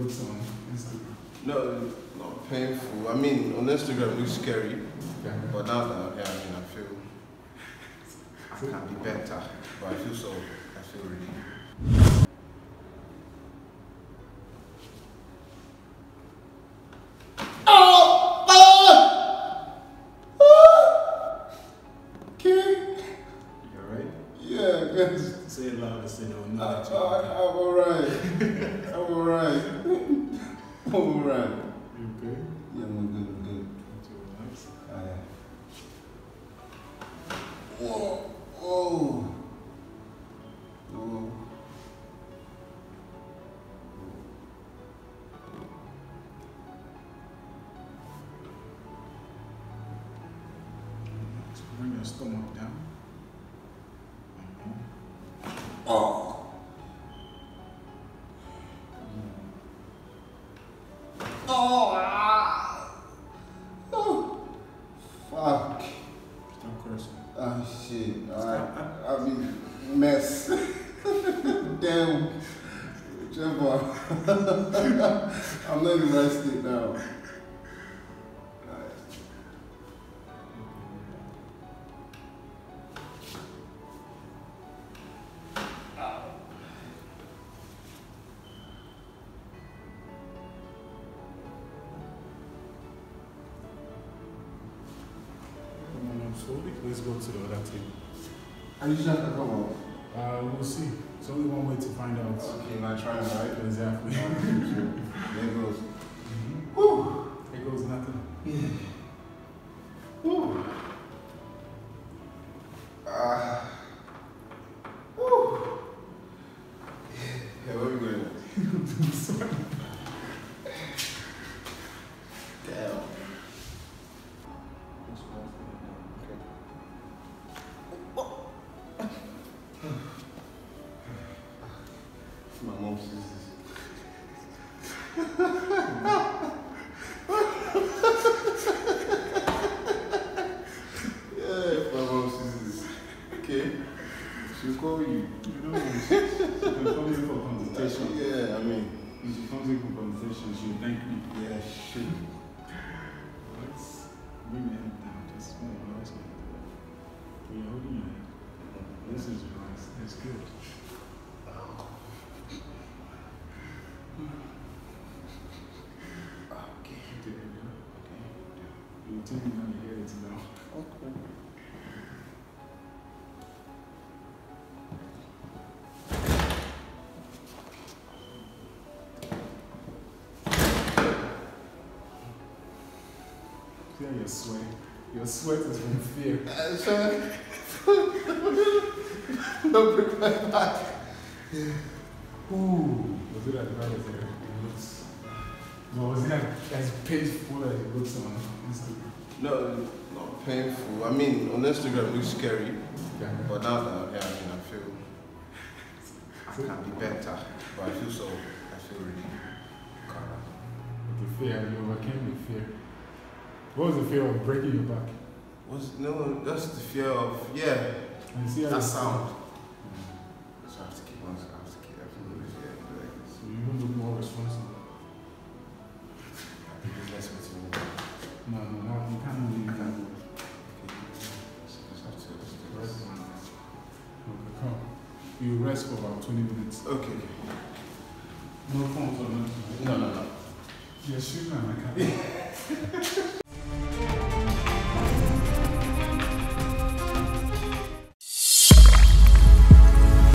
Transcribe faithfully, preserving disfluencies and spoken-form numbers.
looks on Instagram? No, not painful. I mean, on Instagram it looks scary, Yeah. but now that I'm here, I mean, I feel I can be better. But I feel so, I feel really. Oh! Ah! Ah! Okay. You alright? Yeah, good. Say it louder so they'll know Uh, that you're okay. I'm alright. I'm alright. I'm alright. You okay? Yeah, I'm good, I'm good. Want to relax? Uh, whoa, whoa. Whoa. So bring your stomach down. Oh. Oh, ah. Oh. Fuck. Stop cursing. Oh, shit. I, I mean, mess. Damn. Whichever. I'm not in the right state now. Come on up slowly. Let's go to the other table. Are you sure I can come up? Uh, we'll see. It's only one way to find out. Okay, now try and right. Exactly. There it goes. Mm-hmm. Woo! There goes nothing. Yeah. Woo! Ah. Woo! Yeah, where are we going? Damn. My mom sees this. Yeah, if my mom sees this. Okay. She'll call you. You know, she, she comes in for consultation. Yeah, I mean. When she comes in for consultation, she'll thank me. Yeah, shit. Let's bring your head down. Just move your eyes. When you're holding your head. This is nice. That's good. Okay. Okay. Okay. You tell me how you hear it now. Okay. See how you're sweating? Your sweat is from fear. Uh, so, don't break my back. Ooh. Was it as bad as it looks? No, was it as painful as it looks on Instagram? No, not painful. I mean, on Instagram it looks scary, Yeah. but now that I'm here, I mean, I feel I can be better. But I feel so, I feel really calm. The fear, you overcame the fear. What was the fear of breaking your back? What's, no, that's the fear of, yeah, And see how that you- sound. Mm. So I have to keep on, I have to keep everything yeah, like this. So you even look more responsible. I think it's less between me. No, no, no, you can't leave that. So just have to just do Rest this. on that. Okay, come. You rest for about twenty minutes. Okay. No phones or nothing. No, no, no. You're shooting on my camera.